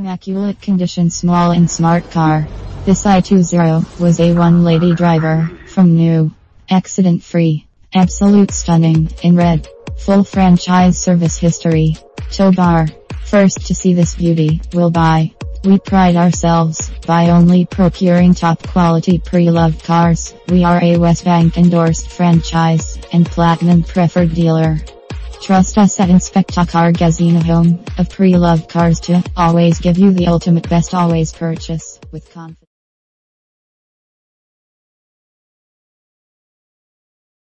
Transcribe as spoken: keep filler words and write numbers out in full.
Immaculate condition, small and smart car. This i twenty was a one-lady driver, from new. Accident free. Absolute stunning, in red. Full franchise service history. Tow bar. First to see this beauty, will buy. We pride ourselves by only procuring top quality pre-loved cars. We are a West Bank endorsed franchise and platinum preferred dealer. Trust us at Inspecta Car Gazina, home of pre-loved cars, to always give you the ultimate best. Always purchase with confidence.